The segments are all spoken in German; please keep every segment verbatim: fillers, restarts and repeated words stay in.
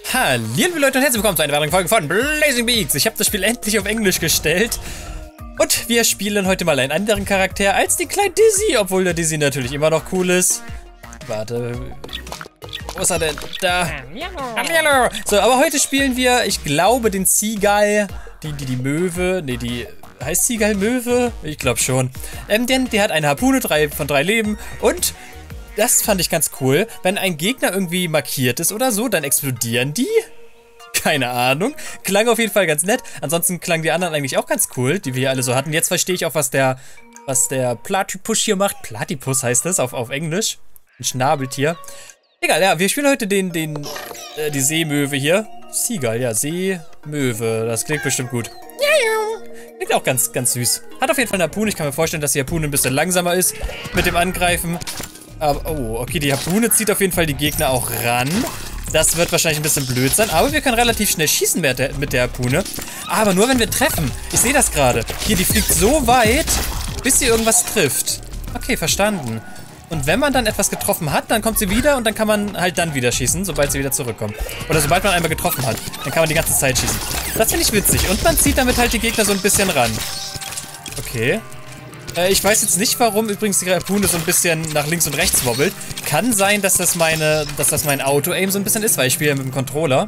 Hallo liebe Leute und herzlich willkommen zu einer weiteren Folge von Blazing Beaks. Ich habe das Spiel endlich auf Englisch gestellt. Und wir spielen heute mal einen anderen Charakter als den kleinen Dizzy, obwohl der Dizzy natürlich immer noch cool ist. Warte, wo ist er denn? Da. Hallo. So, aber heute spielen wir, ich glaube, den Seagull, die, die, die Möwe, ne, die, heißt Seagull Möwe? Ich glaube schon. Ähm, denn der hat eine Harpune, drei von drei Leben und das fand ich ganz cool. Wenn ein Gegner irgendwie markiert ist oder so, dann explodieren die? Keine Ahnung. Klang auf jeden Fall ganz nett. Ansonsten klangen die anderen eigentlich auch ganz cool, die wir hier alle so hatten. Jetzt verstehe ich auch, was der, was der Platypus hier macht. Platypus heißt das auf, auf Englisch. Ein Schnabeltier. Egal, ja, wir spielen heute den, den, äh, die Seemöwe hier. Seagull, ja, Seemöwe. Das klingt bestimmt gut. Klingt auch ganz, ganz süß. Hat auf jeden Fall eine Harpune. Ich kann mir vorstellen, dass die Harpune ein bisschen langsamer ist mit dem Angreifen. Aber, oh, okay, die Harpune zieht auf jeden Fall die Gegner auch ran. Das wird wahrscheinlich ein bisschen blöd sein, aber wir können relativ schnell schießen mit der, mit der Harpune. Aber nur, wenn wir treffen. Ich sehe das gerade. Hier, die fliegt so weit, bis sie irgendwas trifft. Okay, verstanden. Und wenn man dann etwas getroffen hat, dann kommt sie wieder und dann kann man halt dann wieder schießen, sobald sie wieder zurückkommt. Oder sobald man einmal getroffen hat, dann kann man die ganze Zeit schießen. Das finde ich witzig. Und man zieht damit halt die Gegner so ein bisschen ran. Okay. Ich weiß jetzt nicht, warum übrigens die Harpune so ein bisschen nach links und rechts wobbelt. Kann sein, dass das meine, dass das mein Auto-Aim so ein bisschen ist, weil ich spiele mit dem Controller.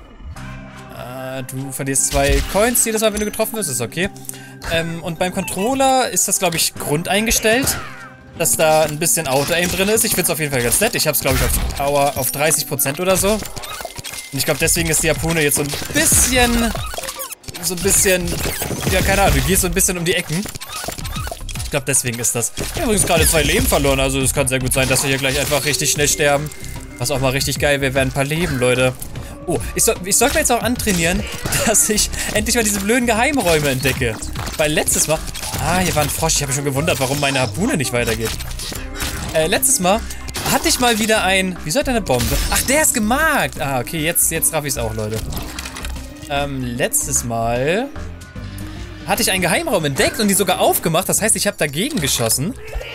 Äh, du verlierst zwei Coins jedes Mal, wenn du getroffen wirst, ist okay. Ähm, und beim Controller ist das, glaube ich, grundeingestellt, dass da ein bisschen Auto-Aim drin ist. Ich finde es auf jeden Fall ganz nett. Ich habe es, glaube ich, auf Power auf dreißig Prozent oder so. Und ich glaube, deswegen ist die Harpune jetzt so ein bisschen, so ein bisschen, ja, keine Ahnung, du gehst so ein bisschen um die Ecken. Ich glaube, deswegen ist das. Ich habe übrigens gerade zwei Leben verloren, also es kann sehr gut sein, dass wir hier gleich einfach richtig schnell sterben. Was auch mal richtig geil wäre, wären ein paar Leben, Leute. Oh, ich, soll, ich sollte mir jetzt auch antrainieren, dass ich endlich mal diese blöden Geheimräume entdecke. Weil letztes Mal... Ah, hier war ein Frosch. Ich habe mich schon gewundert, warum meine Harpune nicht weitergeht. Äh, letztes Mal hatte ich mal wieder ein... Wieso hat er eine Bombe? Ach, der ist gemarkt. Ah, okay, jetzt, jetzt raff ich es auch, Leute. Ähm, letztes Mal... hatte ich einen Geheimraum entdeckt und die sogar aufgemacht. Das heißt, ich habe dagegen geschossen.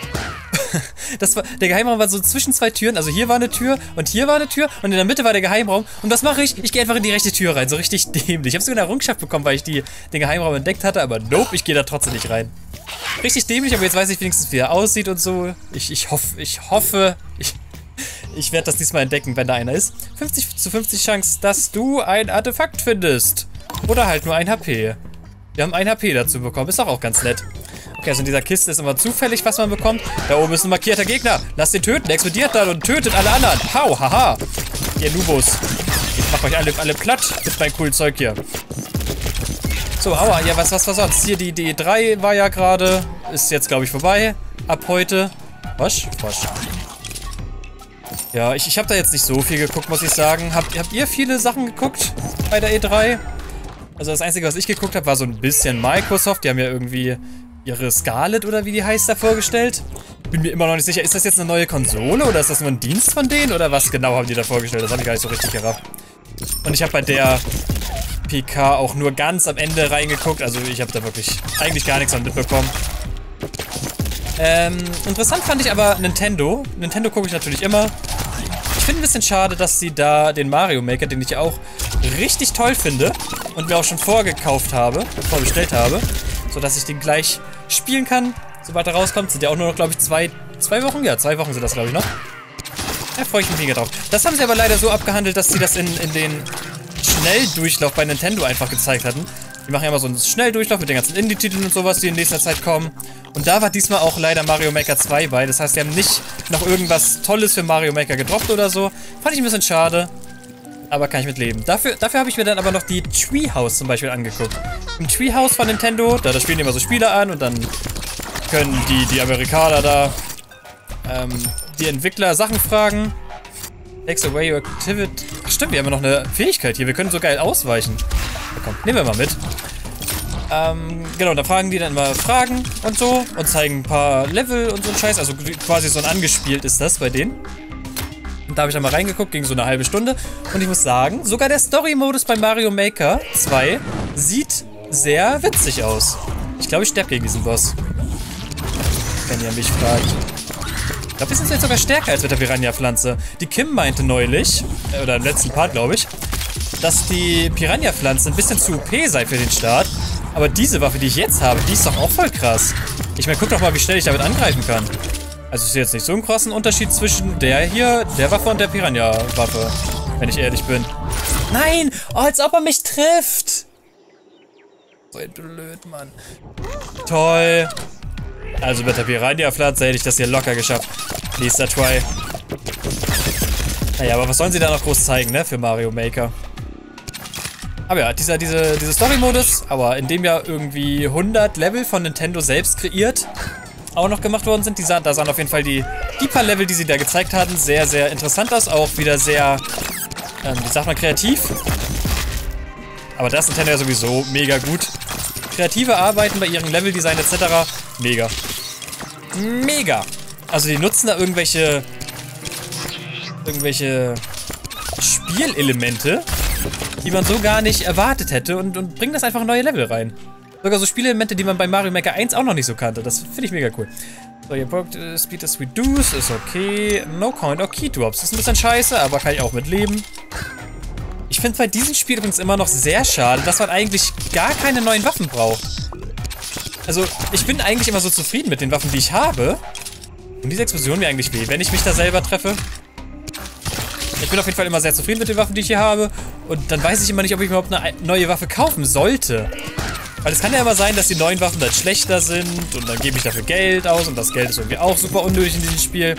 Das war, der Geheimraum war so zwischen zwei Türen. Also hier war eine Tür und hier war eine Tür. Und in der Mitte war der Geheimraum. Und was mache ich? Ich gehe einfach in die rechte Tür rein. So richtig dämlich. Ich habe sogar eine Errungenschaft bekommen, weil ich die, den Geheimraum entdeckt hatte. Aber nope, ich gehe da trotzdem nicht rein. Richtig dämlich, aber jetzt weiß ich wenigstens, wie er aussieht und so. Ich, ich hoffe, ich hoffe, ich, ich werde das diesmal entdecken, wenn da einer ist. fünfzig zu fünfzig Chance, dass du ein Artefakt findest. Oder halt nur ein H P. Wir haben ein H P dazu bekommen, ist doch auch ganz nett. Okay, also in dieser Kiste ist immer zufällig, was man bekommt. Da oben ist ein markierter Gegner. Lasst den töten, der explodiert dann und tötet alle anderen. Hau, haha. Ihr Nubos. Ich mach euch alle, alle platt mit meinem coolen Zeug hier. So, aua, ja, was, was, was sonst? Hier, die D drei war ja gerade. Ist jetzt, glaube ich, vorbei. Ab heute. Was? Was? Ja, ich, ich habe da jetzt nicht so viel geguckt, muss ich sagen. Habt, habt ihr viele Sachen geguckt bei der E drei? Also das Einzige, was ich geguckt habe, war so ein bisschen Microsoft. Die haben ja irgendwie ihre Scarlett oder wie die heißt da vorgestellt. Bin mir immer noch nicht sicher, ist das jetzt eine neue Konsole oder ist das nur ein Dienst von denen? Oder was genau haben die da vorgestellt? Das habe ich gar nicht so richtig gerafft. Und ich habe bei der P K auch nur ganz am Ende reingeguckt. Also ich habe da wirklich eigentlich gar nichts von mitbekommen. Ähm, interessant fand ich aber Nintendo. Nintendo gucke ich natürlich immer. Ich finde ein bisschen schade, dass sie da den Mario Maker, den ich ja auch richtig toll finde und mir auch schon vorgekauft habe, vorbestellt habe, sodass ich den gleich spielen kann, sobald er rauskommt. Sind ja auch nur noch, glaube ich, zwei, zwei Wochen? Ja, zwei Wochen sind das, glaube ich, noch. Da freue ich mich mega drauf. Das haben sie aber leider so abgehandelt, dass sie das in, in den Schnelldurchlauf bei Nintendo einfach gezeigt hatten. Die machen ja immer so einen Schnelldurchlauf mit den ganzen Indie-Titeln und sowas, die in nächster Zeit kommen. Und da war diesmal auch leider Mario Maker zwei bei. Das heißt, die haben nicht noch irgendwas Tolles für Mario Maker gedroppt oder so. Fand ich ein bisschen schade. Aber kann ich mit leben. Dafür, dafür habe ich mir dann aber noch die Treehouse zum Beispiel angeguckt. Im Treehouse von Nintendo, da, da spielen die immer so Spiele an und dann können die, die Amerikaner da ähm, die Entwickler Sachen fragen. Takes away your activity. Ach stimmt, wir haben ja noch eine Fähigkeit hier. Wir können so geil ausweichen. Na komm, nehmen wir mal mit. Ähm, genau, da fragen die dann immer Fragen und so und zeigen ein paar Level und so ein Scheiß. Also quasi so ein angespielt ist das bei denen. Und da habe ich dann mal reingeguckt, ging so eine halbe Stunde. Und ich muss sagen, sogar der Story-Modus bei Mario Maker zwei sieht sehr witzig aus. Ich glaube, ich sterbe gegen diesen Boss. Wenn ihr mich fragt. Ich glaube, wir sind jetzt sogar stärker als mit der Piranha-Pflanze. Die Kim meinte neulich, oder im letzten Part, glaube ich, dass die Piranha-Pflanze ein bisschen zu O P sei für den Start. Aber diese Waffe, die ich jetzt habe, die ist doch auch voll krass. Ich meine, guck doch mal, wie schnell ich damit angreifen kann. Also ich sehe jetzt nicht so einen krassen Unterschied zwischen der hier, der Waffe und der Piranha-Waffe. Wenn ich ehrlich bin. Nein! Oh, als ob er mich trifft! So ein blöd, Mann. Toll. Also mit der Piranha-Pflanze hätte ich das hier locker geschafft. Nächster Try. Naja, aber was sollen sie da noch groß zeigen, ne? Für Mario Maker. Aber ja, dieser, diese, diese Story-Modus, aber in dem ja irgendwie hundert Level von Nintendo selbst kreiert auch noch gemacht worden sind. Die sah, da sahen auf jeden Fall die, die paar Level, die sie da gezeigt hatten, sehr, sehr interessant aus. Auch wieder sehr, ähm, wie sagt man, kreativ. Aber das ist Nintendo ja sowieso mega gut. Kreative Arbeiten bei ihrem Leveldesign et cetera. Mega. Mega. Also die nutzen da irgendwelche, irgendwelche Spielelemente, die man so gar nicht erwartet hätte und, und bringen das einfach in neue Level rein. Sogar so Spielelemente, die man bei Mario Maker eins auch noch nicht so kannte. Das finde ich mega cool. So, ihr braucht uh, Speed is reduced, ist okay. No Count or Key Drops. Ist ein bisschen scheiße, aber kann ich auch mit leben. Ich finde bei diesem Spiel übrigens immer noch sehr schade, dass man eigentlich gar keine neuen Waffen braucht. Also, ich bin eigentlich immer so zufrieden mit den Waffen, die ich habe. Und diese Explosion mir eigentlich weh, wenn ich mich da selber treffe. Ich bin auf jeden Fall immer sehr zufrieden mit den Waffen, die ich hier habe. Und dann weiß ich immer nicht, ob ich überhaupt eine neue Waffe kaufen sollte. Weil es kann ja immer sein, dass die neuen Waffen dann schlechter sind und dann gebe ich dafür Geld aus und das Geld ist irgendwie auch super unnötig in diesem Spiel.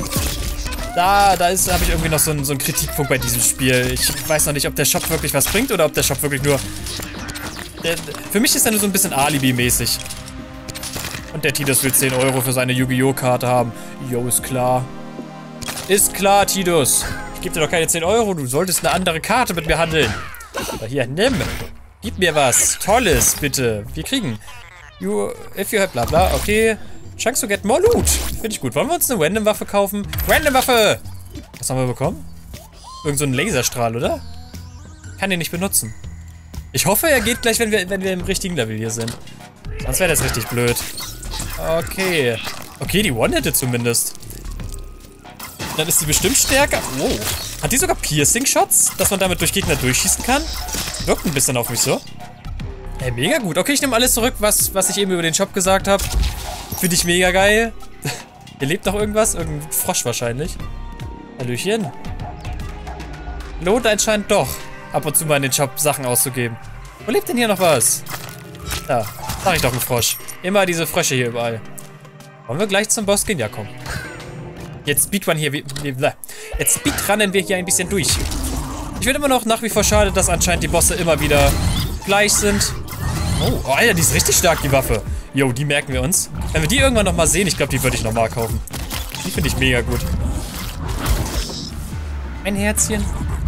Da, da habe ich irgendwie noch so einen, so einen Kritikpunkt bei diesem Spiel. Ich weiß noch nicht, ob der Shop wirklich was bringt oder ob der Shop wirklich nur... Der, für mich ist er nur so ein bisschen Alibi-mäßig. Und der Tidus will zehn Euro für seine Yu-Gi-Oh! Karte haben. Jo, ist klar. Ist klar, Tidus. Ich gebe dir doch keine zehn Euro, du solltest eine andere Karte mit mir handeln. Aber hier, nimm. Gib mir was. Tolles, bitte. Wir kriegen. You, if you have bla bla. Okay. Chance to get more loot. Finde ich gut. Wollen wir uns eine Random-Waffe kaufen? Random-Waffe! Was haben wir bekommen? Irgend so ein Laserstrahl, oder? Kann den nicht benutzen. Ich hoffe, er geht gleich, wenn wir, wenn wir im richtigen Level hier sind. Sonst wäre das richtig blöd. Okay. Okay, die One-Hitte zumindest. Dann ist die bestimmt stärker. Wow. Hat die sogar Piercing-Shots? Dass man damit durch Gegner durchschießen kann? Wirkt ein bisschen auf mich so. Ey, mega gut. Okay, ich nehme alles zurück, was, was ich eben über den Shop gesagt habe. Finde ich mega geil. Hier lebt noch irgendwas. Irgendein Frosch wahrscheinlich. Hallöchen. Lohnt anscheinend doch, ab und zu mal in den Shop Sachen auszugeben. Wo lebt denn hier noch was? Da, sag ich doch, ein Frosch. Immer diese Frösche hier überall. Wollen wir gleich zum Boss gehen? Ja, komm. Jetzt speedrun hier. Jetzt speedrunnen wir hier ein bisschen durch. Ich finde immer noch nach wie vor schade, dass anscheinend die Bosse immer wieder gleich sind. Oh, oh Alter, die ist richtig stark, die Waffe. Jo, die merken wir uns. Wenn wir die irgendwann nochmal sehen, ich glaube, die würde ich nochmal kaufen. Die finde ich mega gut. Ein Herzchen.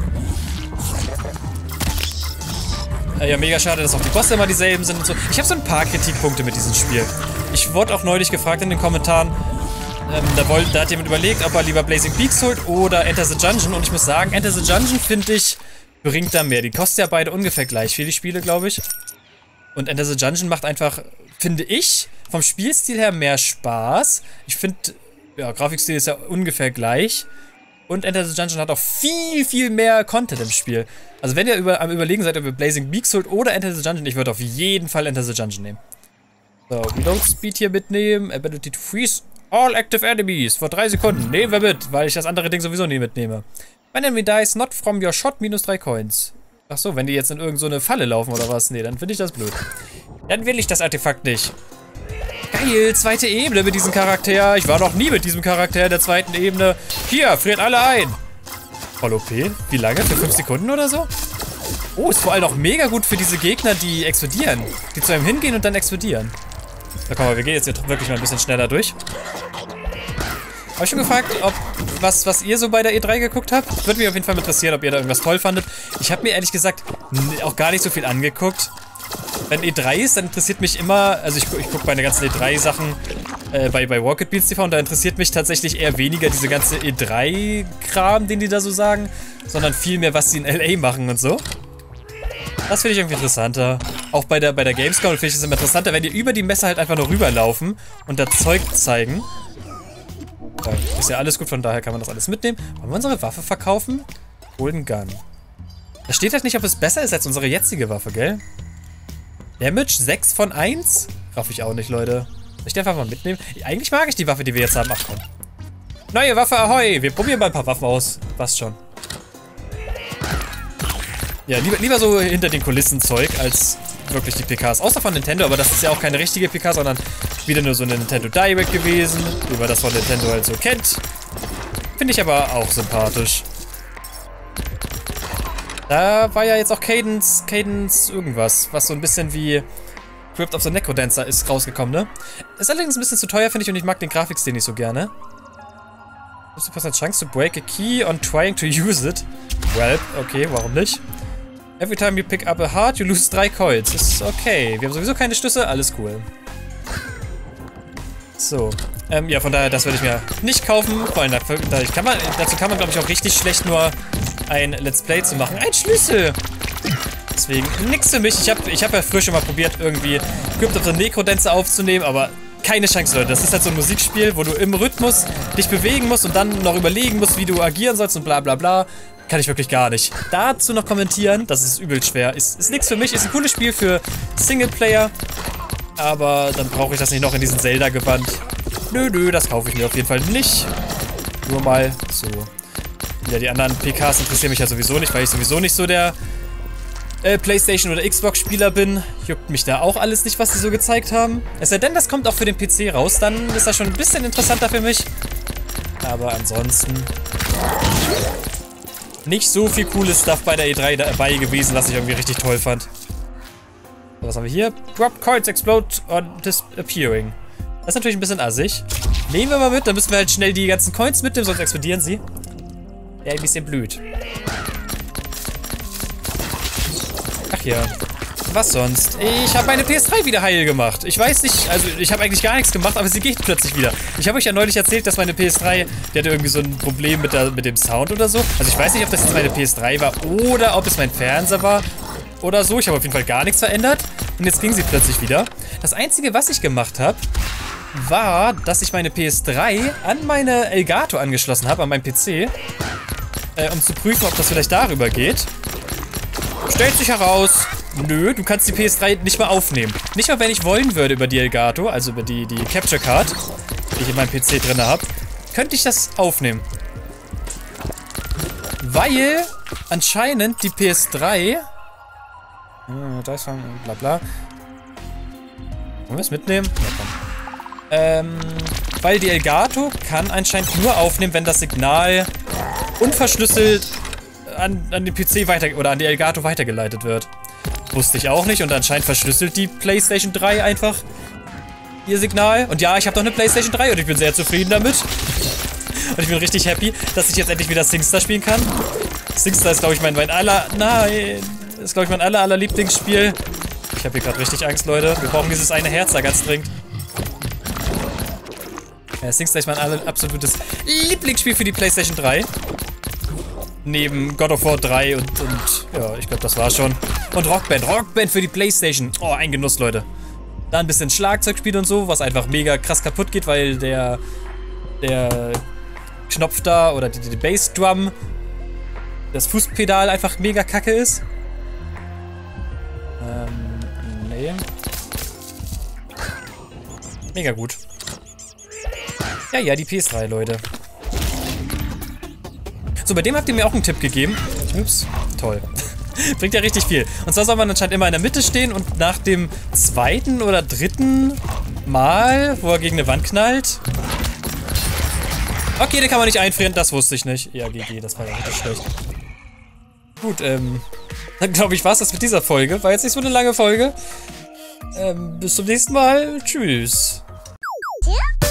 Äh, ja, mega schade, dass auch die Bosse immer dieselben sind und so. Ich habe so ein paar Kritikpunkte mit diesem Spiel. Ich wurde auch neulich gefragt in den Kommentaren, ähm, da, wollt, da hat jemand überlegt, ob er lieber Blazing Peaks holt oder Enter the Dungeon. Und ich muss sagen, Enter the Dungeon, finde ich, bringt da mehr. Die kosten ja beide ungefähr gleich viel, die Spiele, glaube ich. Und Enter the Dungeon macht einfach, finde ich, vom Spielstil her mehr Spaß. Ich finde, ja, Grafikstil ist ja ungefähr gleich. Und Enter the Dungeon hat auch viel, viel mehr Content im Spiel. Also wenn ihr über, am Überlegen seid, ob ihr Blazing Peaks holt oder Enter the Dungeon, ich würde auf jeden Fall Enter the Dungeon nehmen. So, Reload Speed hier mitnehmen. Ability to freeze all active enemies. Vor drei Sekunden. Nehmen wir mit, weil ich das andere Ding sowieso nie mitnehme. When enemy dies not from your shot, minus drei Coins. Ach so, wenn die jetzt in irgend so eine Falle laufen oder was? Nee, dann finde ich das blöd. Dann will ich das Artefakt nicht. Geil, zweite Ebene mit diesem Charakter. Ich war noch nie mit diesem Charakter in der zweiten Ebene. Hier, friert alle ein. Voll O P. Wie lange? Für fünf Sekunden oder so? Oh, ist vor allem auch mega gut für diese Gegner, die explodieren. Die zu einem hingehen und dann explodieren. Na komm mal, wir gehen jetzt hier wirklich mal ein bisschen schneller durch. Habe ich schon gefragt, ob was, was ihr so bei der E drei geguckt habt? Würde mich auf jeden Fall interessieren, ob ihr da irgendwas toll fandet. Ich habe mir ehrlich gesagt auch gar nicht so viel angeguckt. Wenn E drei ist, dann interessiert mich immer, also ich, ich gucke meine ganzen E drei Sachen äh, bei, bei Rocket Beans T V und da interessiert mich tatsächlich eher weniger diese ganze E drei Kram, den die da so sagen, sondern vielmehr, was die in L A machen und so. Das finde ich irgendwie interessanter. Auch bei der, bei der Gamescom finde ich es immer interessanter, wenn die über die Messe halt einfach nur rüberlaufen und da Zeug zeigen. Ja, ist ja alles gut, von daher kann man das alles mitnehmen. Wollen wir unsere Waffe verkaufen? Golden Gun. Da steht halt nicht, ob es besser ist als unsere jetzige Waffe, gell? Damage sechs von eins? Raff ich auch nicht, Leute. Soll ich die einfach mal mitnehmen? Eigentlich mag ich die Waffe, die wir jetzt haben. Ach komm. Neue Waffe, ahoi! Wir probieren mal ein paar Waffen aus. Was schon. Ja, lieber, lieber so hinter den Kulissen Zeug, als wirklich die P Ks. Außer von Nintendo, aber das ist ja auch keine richtige P K, sondern wieder nur so eine Nintendo Direct gewesen, wie man das von Nintendo halt so kennt. Finde ich aber auch sympathisch. Da war ja jetzt auch Cadence, Cadence irgendwas, was so ein bisschen wie Crypt of the Necrodancer ist rausgekommen, ne? Ist allerdings ein bisschen zu teuer, finde ich, und ich mag den Grafikstil nicht so gerne. fifty percent chance to break a key on trying to use it. Well, okay, warum nicht? Every time you pick up a heart, you lose drei Coins. Ist okay. Wir haben sowieso keine Schlüssel, alles cool. So. Ähm, ja, von daher, das würde ich mir nicht kaufen. Vor allem, da kann man, dazu kann man, glaube ich, auch richtig schlecht nur ein Let's Play zu machen. Ein Schlüssel! Deswegen, nix für mich. Ich habe ich hab ja früher schon mal probiert, irgendwie Crypt of the Necrodancer aufzunehmen, aber keine Chance, Leute. Das ist halt so ein Musikspiel, wo du im Rhythmus dich bewegen musst und dann noch überlegen musst, wie du agieren sollst und bla bla bla. Kann ich wirklich gar nicht. Dazu noch kommentieren, das ist übel schwer. Ist, ist nichts für mich, ist ein cooles Spiel für Singleplayer. Aber dann brauche ich das nicht noch in diesem Zelda-Gewand. Nö, nö, das kaufe ich mir auf jeden Fall nicht. Nur mal so. Ja, die anderen P Ks interessieren mich ja sowieso nicht, weil ich sowieso nicht so der äh, PlayStation- oder Xbox-Spieler bin. Juckt mich da auch alles nicht, was sie so gezeigt haben. Es sei denn, das kommt auch für den P C raus, dann ist das schon ein bisschen interessanter für mich. Aber ansonsten nicht so viel cooles Stuff bei der E drei dabei gewesen, was ich irgendwie richtig toll fand. So, was haben wir hier? Drop Coins explode on disappearing. Das ist natürlich ein bisschen assig. Nehmen wir mal mit, dann müssen wir halt schnell die ganzen Coins mitnehmen, sonst explodieren sie. Ja, ein bisschen blöd. Ach ja. Was sonst? Ich habe meine P S drei wieder heil gemacht. Ich weiß nicht, also ich habe eigentlich gar nichts gemacht, aber sie geht plötzlich wieder. Ich habe euch ja neulich erzählt, dass meine P S drei, die hatte irgendwie so ein Problem mit, der, mit dem Sound oder so. Also ich weiß nicht, ob das jetzt meine P S drei war oder ob es mein Fernseher war oder so. Ich habe auf jeden Fall gar nichts verändert. Und jetzt ging sie plötzlich wieder. Das Einzige, was ich gemacht habe, war, dass ich meine P S drei an meine Elgato angeschlossen habe, an meinen P C. Äh, um zu prüfen, ob das vielleicht darüber geht. Stellt sich heraus, nö, du kannst die P S drei nicht mal aufnehmen. Nicht mal, wenn ich wollen würde über die Elgato, also über die, die Capture Card, die ich in meinem P C drin habe, könnte ich das aufnehmen. Weil anscheinend die P S drei... Äh, da ist bla bla. Wollen wir es mitnehmen? Ja, komm. Ähm, weil die Elgato kann anscheinend nur aufnehmen, wenn das Signal unverschlüsselt an, an den P C weiter oder an die Elgato weitergeleitet wird. Wusste ich auch nicht und anscheinend verschlüsselt die PlayStation drei einfach ihr Signal. Und ja, ich habe doch eine PlayStation drei und ich bin sehr zufrieden damit. Und ich bin richtig happy, dass ich jetzt endlich wieder SingStar spielen kann. SingStar ist, glaube ich, mein, mein aller... Nein! Ist, glaube ich, mein aller, aller Lieblingsspiel. Ich habe hier gerade richtig Angst, Leute. Wir brauchen dieses eine Herz da ganz dringend. Ja, SingStar ist mein aller, absolutes Lieblingsspiel für die PlayStation drei. Neben God of War drei und, und ja, ich glaube, das war schon. Und Rockband. Rockband für die PlayStation. Oh, ein Genuss, Leute. Da ein bisschen Schlagzeug spielen und so, was einfach mega krass kaputt geht, weil der der Knopf da oder die, die Bassdrum, das Fußpedal einfach mega kacke ist. Ähm, nee. Mega gut. Ja, ja, die P S drei, Leute. So, bei dem habt ihr mir auch einen Tipp gegeben. Ups, toll. Bringt ja richtig viel. Und zwar soll man anscheinend immer in der Mitte stehen und nach dem zweiten oder dritten Mal, wo er gegen eine Wand knallt. Okay, den kann man nicht einfrieren, das wusste ich nicht. Ja, G G, das war ja richtig schlecht. Gut, ähm, dann glaube ich, war es das mit dieser Folge. War jetzt nicht so eine lange Folge. Ähm, bis zum nächsten Mal. Tschüss. Ja?